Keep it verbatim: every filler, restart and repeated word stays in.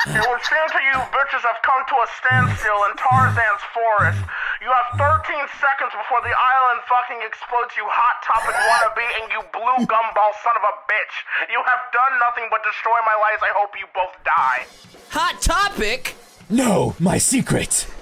It would seem to you bitches have come to a standstill in Tarzan's forest. You have thirteen seconds before the island fucking explodes, you hot topic wannabe, and you blue gumball son of a bitch. You have done nothing but destroy my lives. I hope you both die. Hot Topic? No, my secret.